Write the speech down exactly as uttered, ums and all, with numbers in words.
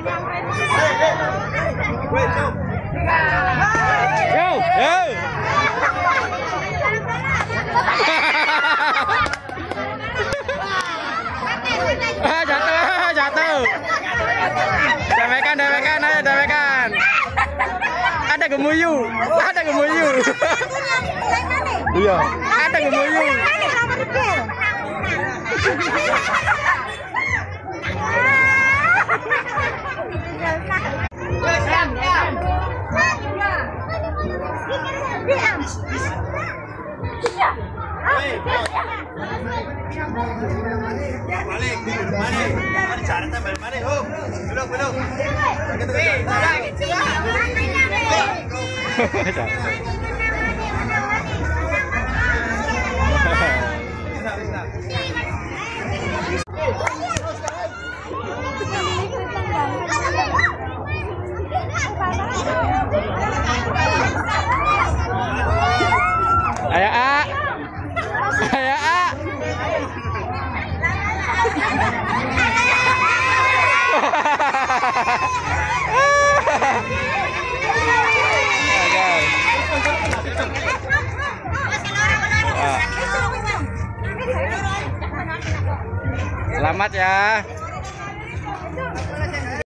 Yo, yo. Ah, jatuh, jatuh. Dewekan, dewekan, ayo dewekan. Ada gemuyu, ada gemuyu. Iya, ada gemuyu. Balik, balik. Mari cara tambah balik. Oh, belum, belum. Ayo A, ayo A. Selamat ya.